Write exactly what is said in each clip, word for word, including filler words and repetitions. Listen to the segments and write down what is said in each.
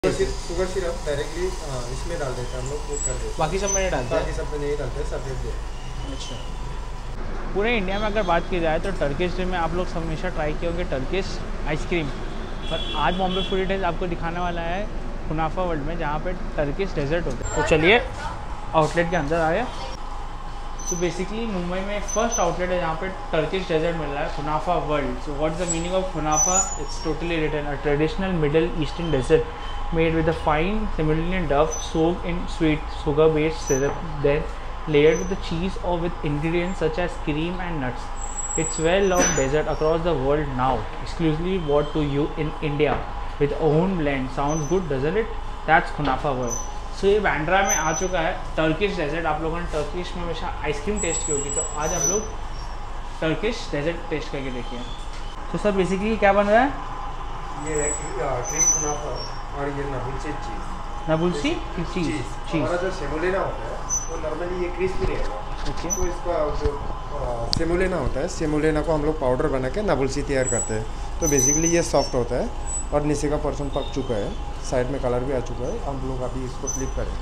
Sugar syrup directly इसमें डाल देते हैं हम लोग, कोट कर देते हैं। बाकी सब में नहीं डालते? बाकी सब में नहीं डालते, सेपरेट देते। अच्छा। पूरे इंडिया में अगर बात की जाए तो टर्किश में आप लोग हमेशा ट्राई किए होंगे टर्किश आइसक्रीम, पर आज बॉम्बे फूडी टेस्ट आपको दिखाने वाला है कुनाफा वर्ल्ड में, जहाँ पे टर्किश डेजर्ट होता है। तो चलिए आउटलेट के अंदर आए। तो बेसिकली मुंबई में फर्स्ट आउटलेट है जहाँ पे टर्किश डेजर्ट मिल रहा है, kunafa world. So what is the meaning of kunafa? It's totally written a traditional middle eastern dessert made with a fine Semolina dough soaked in sweet sugar-based syrup, then layered with the cheese or with ingredients such as cream and nuts. It's well-loved dessert across the world now, exclusively brought to you in India with own blend. Sounds good, doesn't it? That's Kunafa World. So ये बांद्रा में आ चुका है Turkish desert. आप लोगों ने Turkish में हमेशा ice cream test की होगी, तो आज हम लोग टर्किश डेजर्ट टेस्ट करके देखिए। तो सर बेसिकली क्या बन रहा है? ये क्रीम कुनाफा और ये नाबुल्सी चीज़। नाबुल्सी चीज़ चीज़ हमारा जो सेमोलेना होता है वो नॉर्मली ये क्रिस्पी रहेगा। ओके। तो इसका जो सेमोलेना होता है, सेमोलेना को हम लोग पाउडर बना के नाबुल्सी तैयार करते हैं। तो बेसिकली ये सॉफ्ट होता है और नीचे का पोर्शन पक चुका है, साइड में कलर भी आ चुका है। हम लोग अभी इसको फ्लिप करें।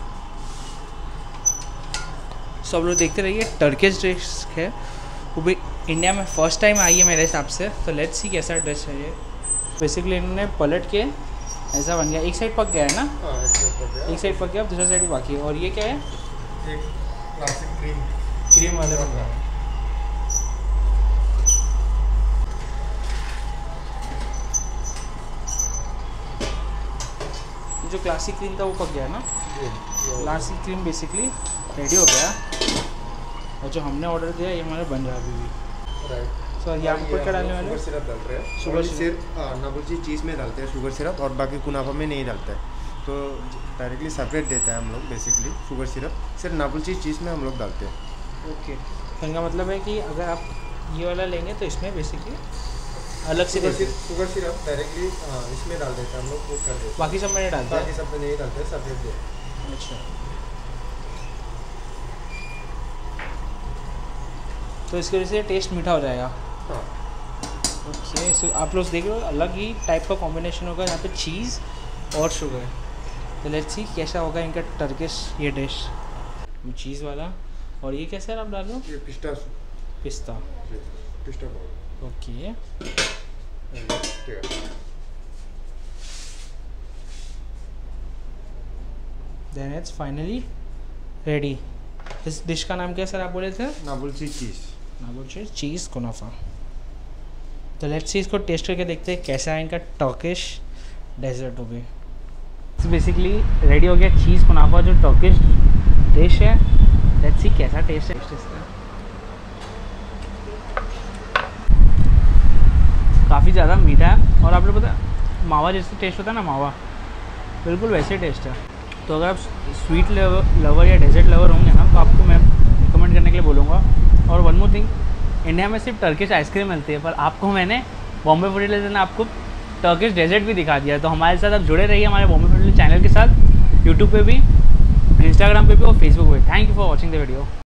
सब लोग देखते रहिए, टर्किश डिश है, वो भी इंडिया में फर्स्ट टाइम आई है मेरे हिसाब से। तो लेट्स सी कैसा डिश है ये। बेसिकली इन्होंने पलट के ऐसा बन गया, एक साइड पक गया है ना? हाँ, एक साइड पक गया, एक साइड पक गया, अब दूसरा साइड भी बाकी है। और ये क्या है? एक क्लासिक क्रीम क्रीम वाले बन रहा है। जो क्लासिक क्रीम था वो पक गया है ना? क्लासिक क्रीम बेसिकली रेडी हो गया, और जो हमने ऑर्डर दिया ये हमारे बन रहा है अभी भी। राइट। सो यहाँ पर क्या डालने वाले? शुगर सिरप डाल रहे हैं। शुगर सिरप नाबुल्सी चीज़ में डालते हैं शुगर सिरप, और बाकी कुनाफा में नहीं डालते हैं। तो डायरेक्टली सेपरेट देते हैं हम लोग। बेसिकली शुगर सिरप सिर्फ नाबुल्सी चीज़ में हम लोग डालते हैं। ओके। तो इनका मतलब है कि अगर आप ये वाला लेंगे तो इसमें बेसिकली अलग से शुगर सिरप डायरेक्टली इसमें डाल देते हैं हम लोग, कोट कर देते हैं। बाकी सब में नहीं डालते? बाकी सब में नहीं डालते, सेपरेट देते हैं। अच्छा। तो इसकी वजह से टेस्ट मीठा हो जाएगा। हाँ। ओके। सो आप लोग देख रहे हो अलग ही टाइप का कॉम्बिनेशन होगा यहाँ पे चीज़ और शुगर। तो लेट्स सी कैसा होगा इनका टर्किश ये डिश। चीज़ वाला, और ये कैसा है आप डाल रहे हो? ये पिस्ता पिस्ता पिस्ता powder. Okay. Then it's finally ready. इस डिश का नाम क्या सर आप बोले थे? नाबुल्सी चीज़। नाबुल्सी चीज़ कुनाफा। तो लेट्स सी इसको टेस्ट करके देखते हैं कैसा है इनका टर्किश डेजर्ट हो गया। तो बेसिकली रेडी हो गया चीज़ कुनाफा जो टर्किश डिश है। लेट्स सी कैसा टेस्ट है इसका। काफ़ी ज़्यादा मीठा है, और आप लोग पता है मावा जैसे टेस्ट होता है ना, मावा बिल्कुल वैसे टेस्ट है। तो अगर आप स्वीट लवर या डेजर्ट लवर होंगे ना, तो आपको मैं रिकमेंड करने के लिए बोलूँगा। और वन मोर थिंग, इंडिया में सिर्फ टर्किश आइसक्रीम मिलती है, पर आपको मैंने बॉम्बे फूडी टेस्ट ने आपको टर्किश डेजर्ट भी दिखा दिया। तो हमारे साथ आप जुड़े रहिए हमारे बॉम्बे फूडी चैनल के साथ, यूट्यूब पे भी, इंस्टाग्राम पे भी और फेसबुक पे। Thank you for watching the video.